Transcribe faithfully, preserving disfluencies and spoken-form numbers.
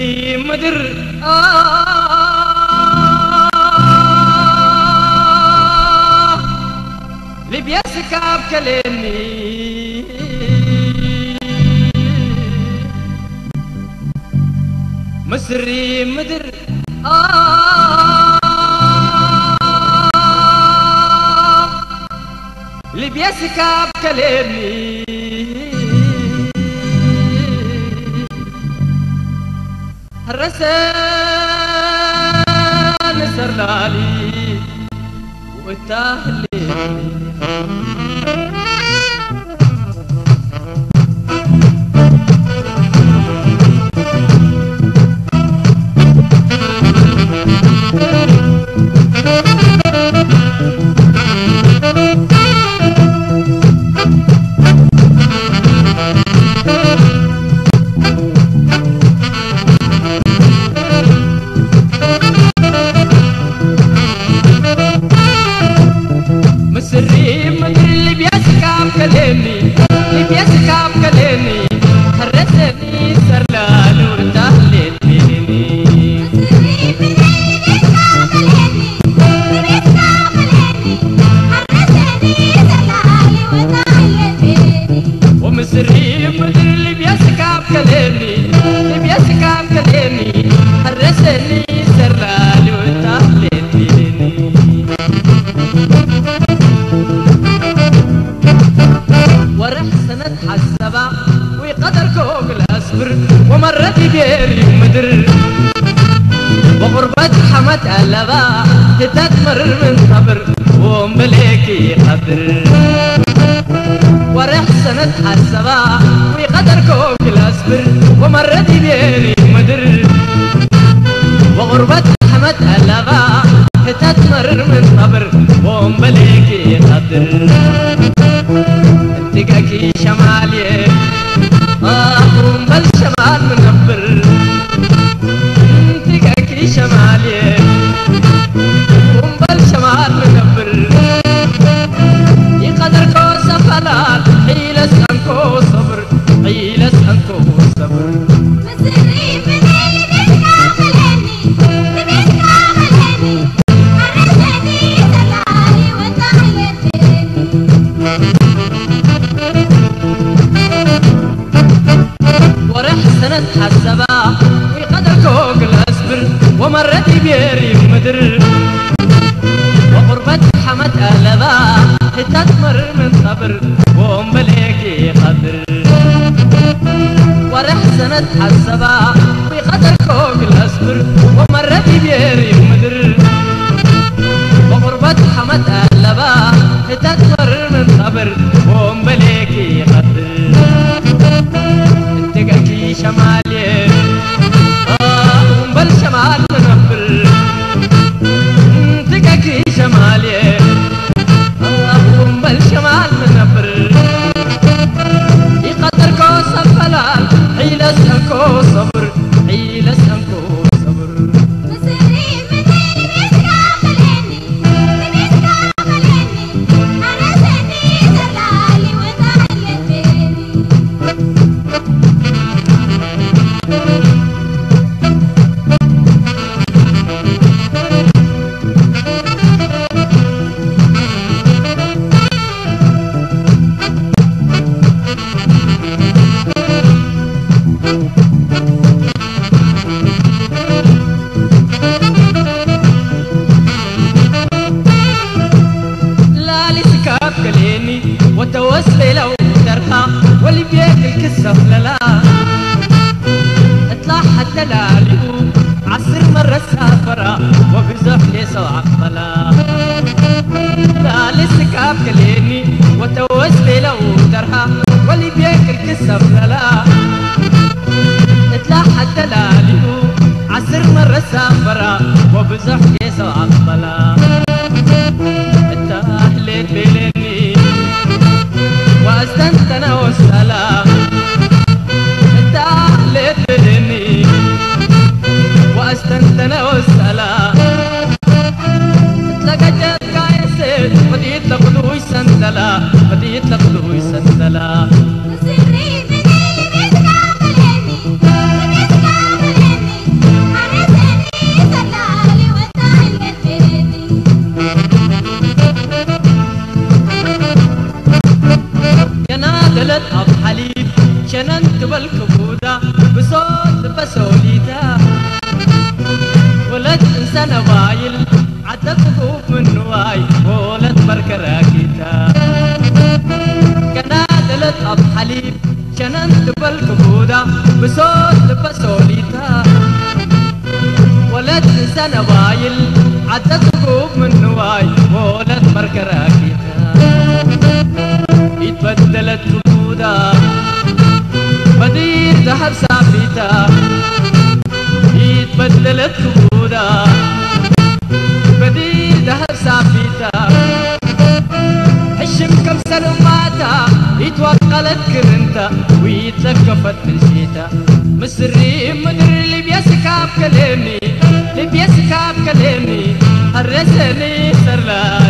مسري مدر آه لبيا سكاب كلمني مسري مدر آه لبيا سكاب كلمني الرسان سرلالي وتاهلي مسري مدر اللي بيسكاب كلمني اللي بيسكاب كلمني هرسني سرلال وتهلل بيني مسري مدر اللي بيسكاب كلمني اللي بيسكاب كلمني هرسني سرلال وتهلل بيني ومسري مدر اللي بيسكاب كلمني اللي بيسكاب كلمني هرسني سرلال وتهلل بيني ورح سنة حسبة وقدر كوك الأسبر ومرت بيري مدر وغربة حمد ألبا تتمر من صبر ومليكي قدر ورح سنة حسبة وقدر كوك الأسبر ومرت بيري مدر وغربة حمد ألبا تتمر من صبر ومليكي قدر تقاكي شمالي آه بل شمال منبر تقاكي شمالي بل شمال منبر يقدر كو سفلات حيلس انكو صبر حيلس انكو صبر مسري بدي بيسكاب كلمني بيسكاب كلمني هرسني دلالي وتهلل بيني ورح سنة حسبة وقدر كوك الأسبر ومرت بيري مدر وغربة حمد أهلبا تتمر من صبر ومليكي قدر ورح سنة حسبة وقدر كوك الأسبر ومرت بيري مدر وغربة حمد أهلبا تتمر من صبر ومليكي قدر تقاكي شمالي آه بل شمال منبر تقاكي شمالي آه بل شمال منبر يقدر كو صفلال حيلس انكو صبر حيلس انكو صبر مسري مدر اللي بيسكاب كلمني اللي بيسكاب كلمني هرسني دلالي وتهلل بيني لا لسكاب كليني وتوسلي لو درها واللي بياكل كسف للا اطلع حتى لاليو عصر مرة سافرة وبزحلي سوى بلا لا لسكاب كليني وتوسلي لو درها واللي بياكل كسف للا اطلع حتى لاليو عصر مرة سافرة وبزحلي سوى بلا التهلت بيني واستنتنا والسلام التهلت بيني واستنتنا والسلام تلقجت قايسد بديت لقلوي سندلا بديت لقلوي سندلا مسري بدي بيسكاب كلمني بيسكاب كلمني واي ولد بركراكيتا كنا دلت أب حليب شننت بالكبودة بصوت لبسوليتا ولد سنة وايل عدت كوب من واي ولد بركراكيتا اتبدلت كبودة بدير ذهب سابيتا اتبدلت كبودة بدير ذهب سابيتا حشم كم سنة ماتا يتوكلت كرنتا ويتلكفت من شيتا مصري مدري اللي بيسكاب كلامي اللي بيسكاب كلامي هرسني سرلا